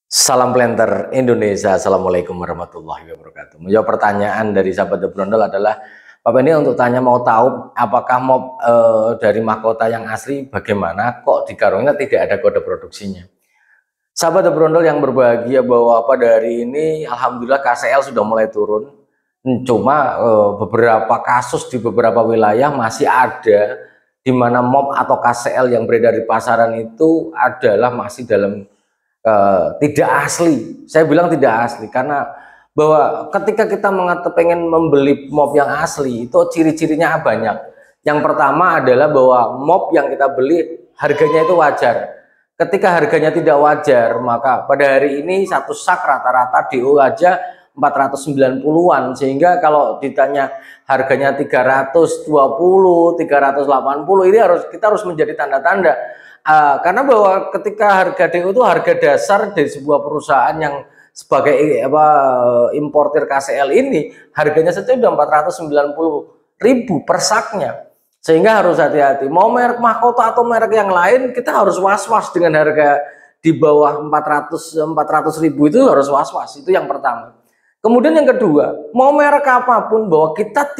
Salam Planter Indonesia, Assalamualaikum warahmatullahi wabarakatuh. Menjawab pertanyaan dari sahabat The Brondol adalah, Bapak ini untuk tanya mau tahu apakah mob dari mahkota yang asli bagaimana kok di karungnya tidak ada kode produksinya. Sahabat The Brondol yang berbahagia bahwa dari ini Alhamdulillah KCL sudah mulai turun. Cuma beberapa kasus di beberapa wilayah masih ada di mana mob atau KCL yang beredar di pasaran itu adalah masih dalam tidak asli. Saya bilang tidak asli karena bahwa ketika kita pengen membeli mob yang asli itu ciri-cirinya banyak. Yang pertama adalah bahwa mob yang kita beli harganya itu wajar. Ketika harganya tidak wajar, maka pada hari ini satu sak rata-rata DO aja 490-an, sehingga kalau ditanya harganya 320, 380 ini kita harus menjadi tanda-tanda. Karena bahwa ketika harga DO itu harga dasar dari sebuah perusahaan yang sebagai importir KCL ini harganya saja udah 490.000 per saknya, sehingga harus hati-hati. Mau merek mahkota atau merek yang lain kita harus was-was dengan harga di bawah 400.000 itu harus was-was. Itu yang pertama. Kemudian yang kedua, mau merek apapun bahwa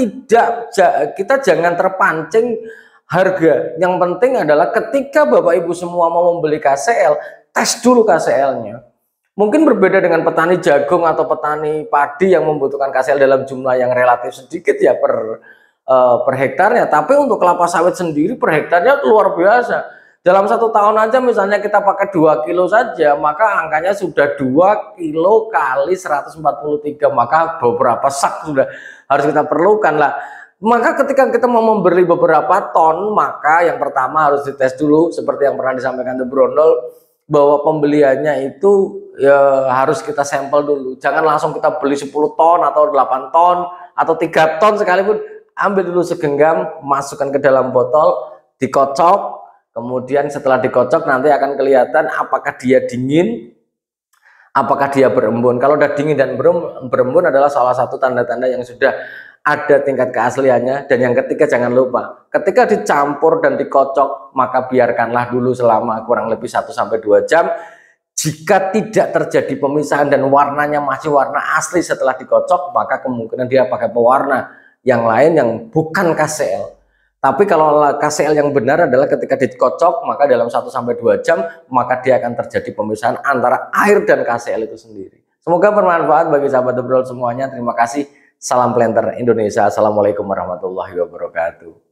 kita jangan terpancing harga. Yang penting adalah ketika Bapak Ibu semua mau membeli KCL, tes dulu KCL-nya. Mungkin berbeda dengan petani jagung atau petani padi yang membutuhkan KCL dalam jumlah yang relatif sedikit ya per hektarnya. Tapi untuk kelapa sawit sendiri per hektarnya luar biasa. Dalam 1 tahun aja misalnya kita pakai 2 kilo saja, maka angkanya sudah 2 kilo kali 143, maka beberapa sak sudah harus kita perlukan lah. Maka ketika kita mau membeli beberapa ton, maka yang pertama harus dites dulu seperti yang pernah disampaikan The Brondol, bahwa pembeliannya itu ya harus kita sampel dulu. Jangan langsung kita beli 10 ton atau 8 ton atau 3 ton sekalipun. Ambil dulu segenggam, masukkan ke dalam botol, dikocok. Kemudian setelah dikocok nanti akan kelihatan apakah dia dingin, apakah dia berembun. Kalau udah dingin dan berembun adalah salah satu tanda-tanda yang sudah ada tingkat keasliannya. Dan yang ketiga, jangan lupa ketika dicampur dan dikocok, maka biarkanlah dulu selama kurang lebih 1-2 jam. Jika tidak terjadi pemisahan dan warnanya masih warna asli setelah dikocok, maka kemungkinan dia pakai pewarna yang lain yang bukan KCL. Tapi kalau KCL yang benar adalah ketika dikocok, maka dalam 1-2 jam maka dia akan terjadi pemisahan antara air dan KCL itu sendiri. Semoga bermanfaat bagi sahabat The Brondol semuanya. Terima kasih. Salam Planter Indonesia. Assalamualaikum warahmatullahi wabarakatuh.